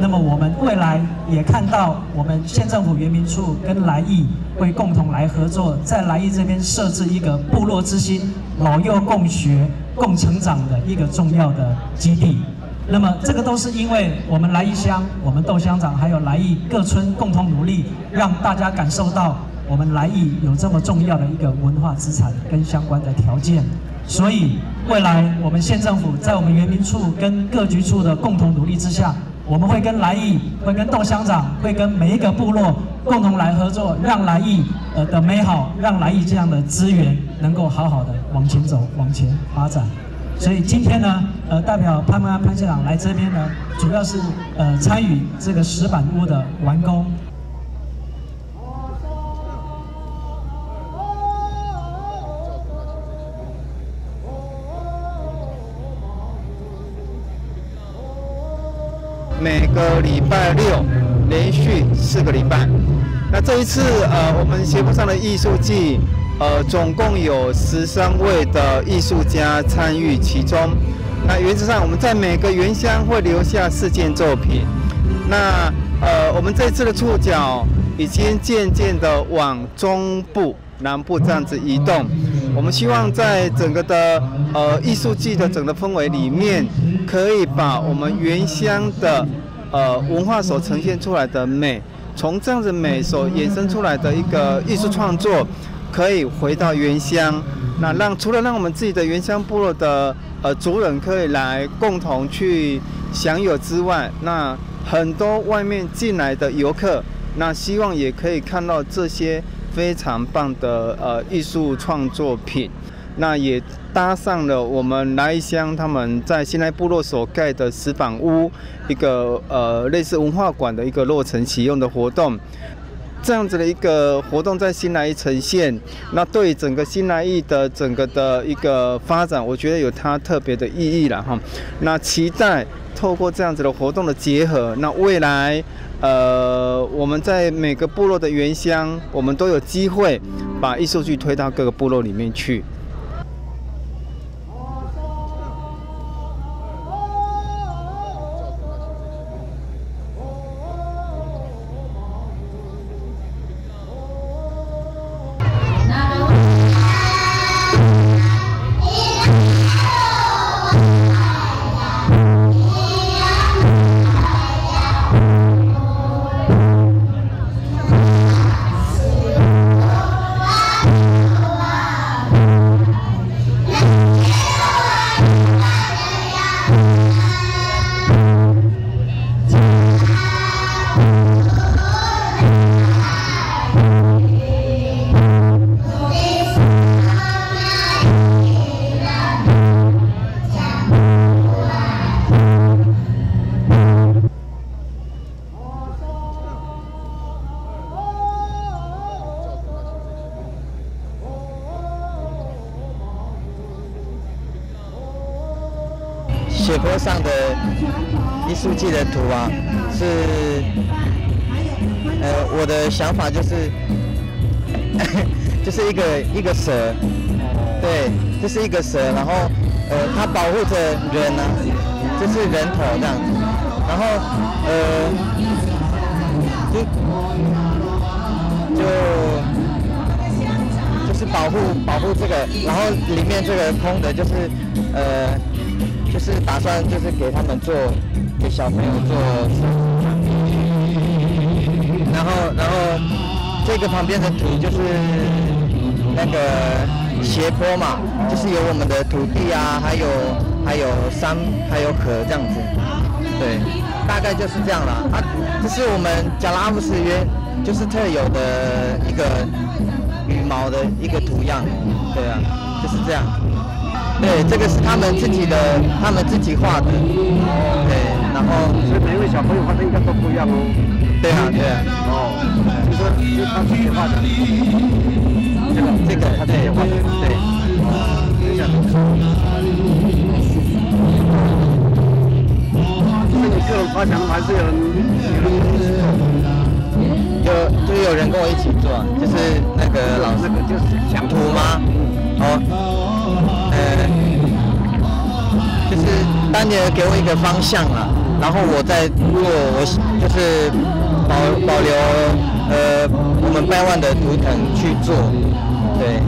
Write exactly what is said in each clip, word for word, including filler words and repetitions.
么我们未来也看到，我们县政府原民处跟来义会共同来合作，在来义这边设置一个部落之心、老幼共学、共成长的一个重要的基地。那么这个都是因为我们来义乡、我们窦乡长还有来义各村共同努力，让大家感受到我们来义有这么重要的一个文化资产跟相关的条件。所以未来我们县政府在我们原民处跟各局处的共同努力之下，我们会跟来义、会跟窦乡长、会跟每一个部落共同来合作，让来义呃的美好，让来义这样的资源能够好好的往前走、往前发展。所以今天呢，呃，代表潘文安潘县长来这边呢，主要是呃参与这个石板屋的完工。 每个礼拜六连续四个礼拜。那这一次呃，我们协会上的艺术季，呃，总共有十三位的艺术家参与其中。那原则上，我们在每个原乡会留下四件作品。那呃，我们这次的触角已经渐渐的往中部、南部这样子移动。我们希望在整个的呃艺术季的整个氛围里面，可以把我们原乡的呃文化所呈现出来的美，从这样子美所衍生出来的一个艺术创作，可以回到原乡，那让除了让我们自己的原乡部落的呃族人可以来共同去享有之外，那很多外面进来的游客，那希望也可以看到这些非常棒的呃艺术创作品。那也搭上了我们来义乡他们在新来部落所盖的石板屋，一个呃类似文化馆的一个落成启用的活动。这样子的一个活动在新来义呈现，那对整个新来义的整个的一个发展，我觉得有它特别的意义了哈。那期待透过这样子的活动的结合，那未来呃我们在每个部落的原乡，我们都有机会把艺术剧推到各个部落里面去。 斜坡上的艺术季的图啊，是呃我的想法就是就是一个一个蛇，对，就是一个蛇，然后呃它保护着人啊，就是人头这样子，然后呃就就就是保护保护这个，然后里面这个空的就是呃。就是打算就是给他们做，给小朋友做，然后然后这个旁边的图就是那个斜坡嘛，就是有我们的土地啊，还有还有山，还有河这样子，对，大概就是这样啦。啊，这是我们加拉阿布斯约就是特有的一个羽毛的一个图样，对啊，就是这样。对，这个是他们自己的，他们自己画的。对，然后所以每一位小朋友画的应该都不一样哦。 对啊，对啊。 哦，就说是他自己画的。这个这个他自己画的。对。 哦，等一下。是你个人发想还是有人有就有人跟我一起做，就是那个老师那个就是想图吗？哦。呃，就是丹尼尔给我一个方向啦， 然后我再做，我就是保保留呃我们百万的图腾去做，对。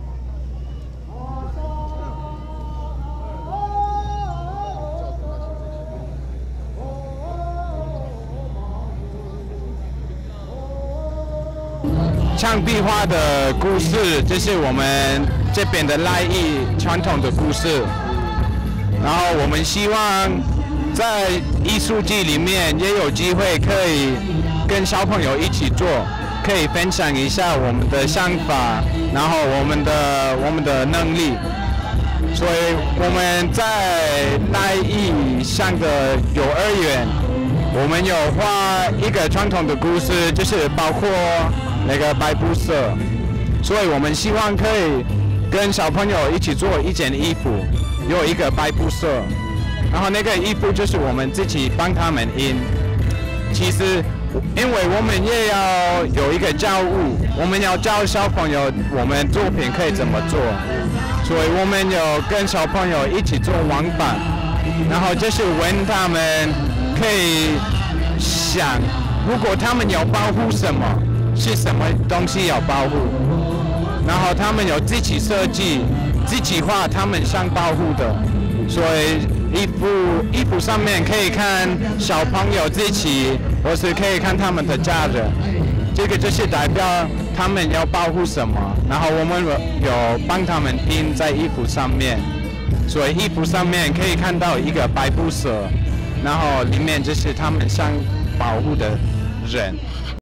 墙壁画的故事，这是我们这边的赖艺传统的故事。然后我们希望在艺术季里面也有机会可以跟小朋友一起做，可以分享一下我们的想法，然后我们的我们的能力。所以我们在赖艺上的幼儿园，我们有画一个传统的故事，就是包括那个白布色，所以我们希望可以跟小朋友一起做一件衣服，有一个白布色，然后那个衣服就是我们自己帮他们印。其实，因为我们也要有一个教务，我们要教小朋友我们作品可以怎么做，所以我们有跟小朋友一起做网板，然后就是问他们可以想，如果他们要保护什么。是什么东西要保护，然后他们有自己设计、自己画他们想保护的，所以衣服衣服上面可以看小朋友自己，或是可以看他们的家人，这个就是代表他们要保护什么，然后我们有帮他们印在衣服上面，所以衣服上面可以看到一个白布色，然后里面就是他们想保护的人。